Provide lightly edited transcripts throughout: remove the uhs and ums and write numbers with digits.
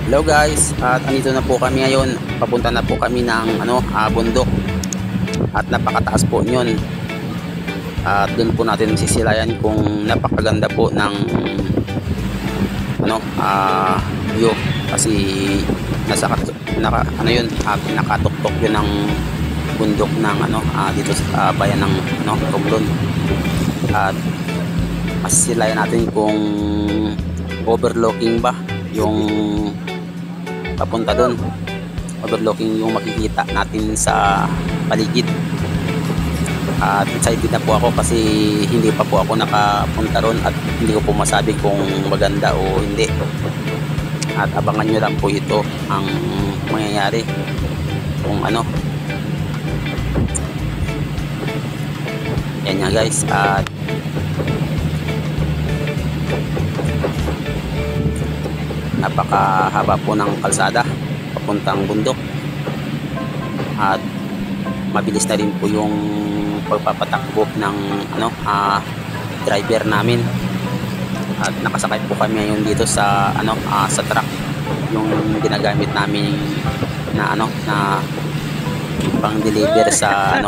Hello guys, at andito na po kami ngayon. Papunta na po kami ng bundok. At napakataas po niyon. At doon po natin sisilayan kung napakaganda po ng view, kasi pinakatuktok yun ng bundok ng dito sa bayan ng Romblon. At masisilayan natin kung overlooking ba yung papunta doon. Overlooking yung makikita natin sa paligid. At excited na po ako kasi hindi pa po ako nakapunta ron at hindi ko po masabi kung maganda o hindi. At abangan nyo lang po ito ang mangyayari kung yan nga guys. At napakahaba po ng kalsada papuntang bundok at mabilis na rin po yung pagpapatakbo ng driver namin. At nakasakay po kami ngayon dito sa sa truck, yung ginagamit namin na pang deliver sa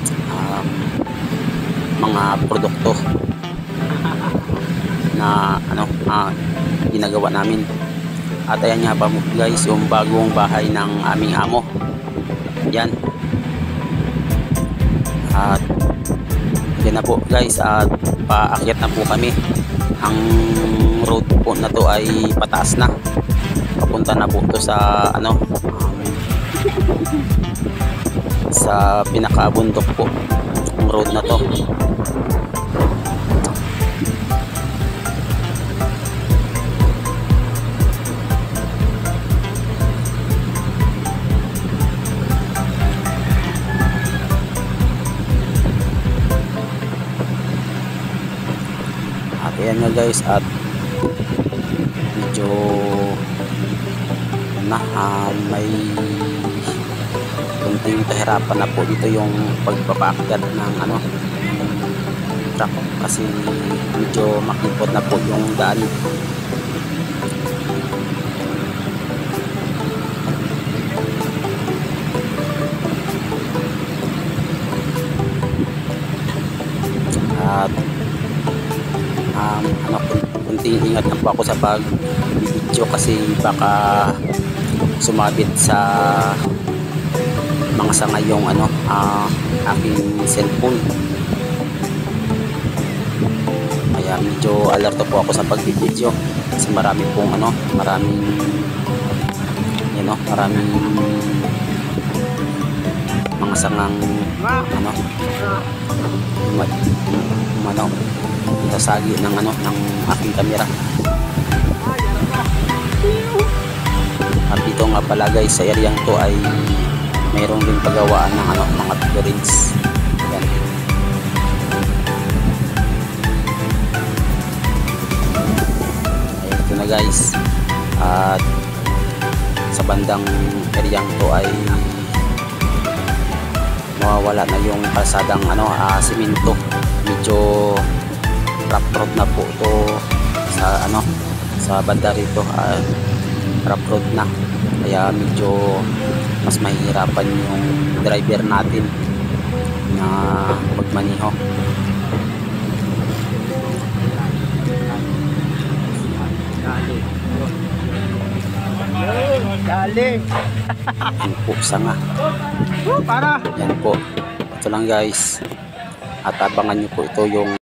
mga produkto na ginagawa namin. At ayan nga pa guys, yung bagong bahay ng aming amo. Yan. At yan na po guys, at paakyat na po kami. Ang road po na to ay pataas na. Papunta na po to sa sa pinakabundok po ang road na to. At ayan nga guys, at medyo may kunting kahirapan na po dito yung pagpapaakyat ng truck, kasi medyo makipot na po yung daan. At kunting ingat na po ako sa pag-video kasi baka sumabit sa mga sangay yung aking cellphone. Kaya medyo alerto po ako sa pag-video kasi marami pong maraming mga sangang sasagi ng ng aking kamera. At dito nga pala guys, sa areang to ay mayroong din paggawaan ng mga figurines. Yan. Ayan, ito na guys. At sa bandang areang to ay mawawala na yung kalsadang simento. Medyo rough road na po ito sa sa banda rito. Rough road na, kaya medyo mas mahihirapan yung driver natin na magmaniho. Dali. Yan po, sanga. Para. Yan po, ito lang guys. At abangan nyo po ito yung